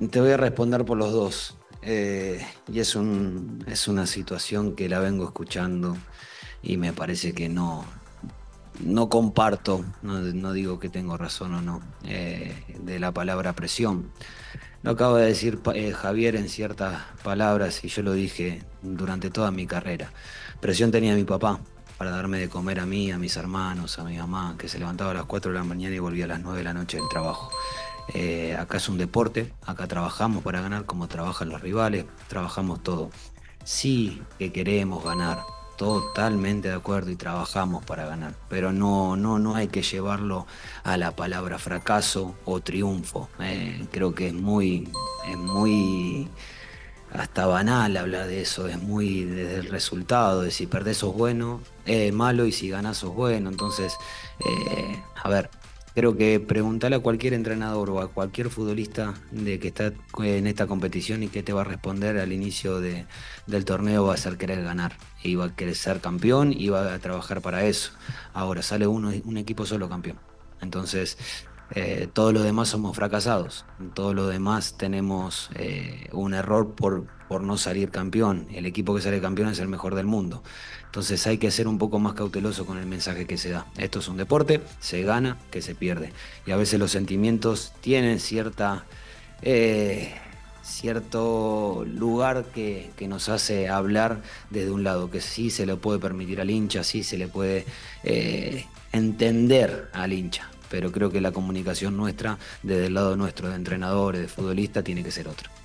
Te voy a responder por los dos. Y es una situación que la vengo escuchando y me parece que no comparto, no digo que tengo razón o no, de la palabra presión. Lo acaba de decir Javier en ciertas palabras y yo lo dije durante toda mi carrera. Presión tenía mi papá para darme de comer a mí, a mis hermanos, a mi mamá, que se levantaba a las 4 de la mañana y volvía a las 9 de la noche del trabajo. Acá es un deporte, acá trabajamos para ganar como trabajan los rivales, trabajamos todo. Sí que queremos ganar, totalmente de acuerdo y trabajamos para ganar, pero no hay que llevarlo a la palabra fracaso o triunfo. Creo que es muy hasta banal hablar de eso, es muy desde el resultado, de si perdés sos bueno, malo y si ganás sos bueno. Entonces, a ver, creo que preguntarle a cualquier entrenador o a cualquier futbolista de que está en esta competición y qué te va a responder al inicio del torneo va a ser querer ganar. Y va a querer ser campeón y va a trabajar para eso. Ahora sale un equipo solo campeón. Entonces, todo lo demás somos fracasados, todo lo demás tenemos un error por no salir campeón. El equipo que sale campeón es el mejor del mundo. Entonces hay que ser un poco más cauteloso con el mensaje que se da. Esto es un deporte, se gana, que se pierde. Y a veces los sentimientos tienen cierto lugar que nos hace hablar desde un lado, que sí se le puede permitir al hincha, sí se le puede entender al hincha, pero creo que la comunicación nuestra, desde el lado nuestro de entrenadores, de futbolista, tiene que ser otra.